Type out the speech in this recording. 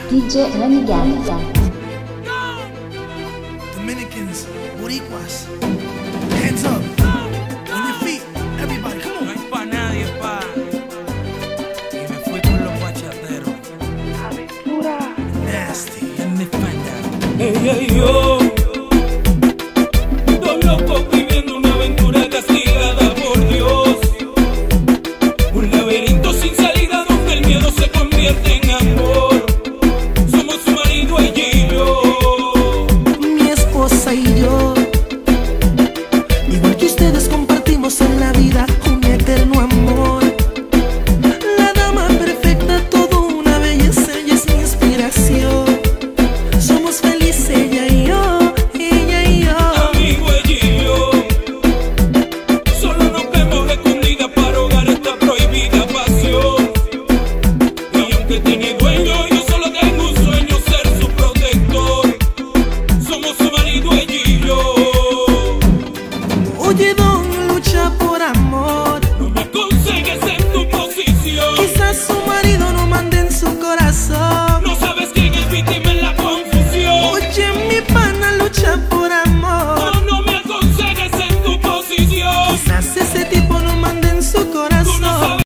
DJ Renegade. Dominicans, Boricuas, hands up, on your feet, everybody, come on. No hay pa' nadie, pa. Y me fui con los bachateros. Aventura. Nasty. En mi espalda. Ella y yo, dos locos viviendo una aventura castigada por Dios. Un laberinto sin salida donde el miedo se convierte en amor. Somos su marido, ella y yo. Mi esposa y yo, igual que ustedes, compartimos en la vida un eterno amor. La dama perfecta, toda una belleza, ella es mi inspiración. Somos felices ella y yo, ella y yo. Amigo, ella y yo, solo nos vemos escondidas para ahogar esta prohibida pasión. Y aunque tiene dueño, yo solo tengo un sueño, ser su protector. Somos su marido, ella y yo. Oye, don, lucha por amor. No me aconsejes en tu posición. Quizás su